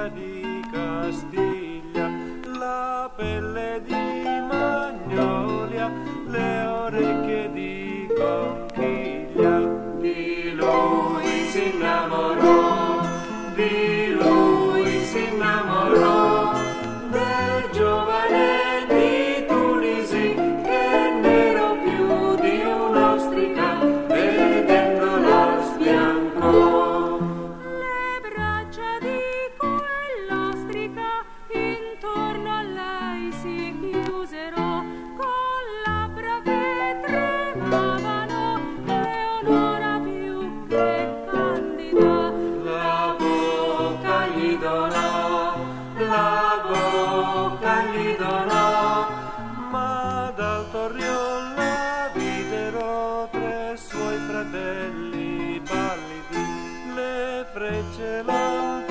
Maria di Castiglia, la pelle di magnolia, le orecchie di conchiglia. Di lui si innamorò, di lui si innamorò, del giovane di Tunisi che nero più di un'ostrica, vedendola sbiancò. Le braccia di quell'ostrica intorno a lei si chiusero, con labbra che tremavano, Leonora più che candida La bocca gli donò, la bocca gli donò, ma dal torrion la videro tre suoi fratelli pallidi, le frecce lontane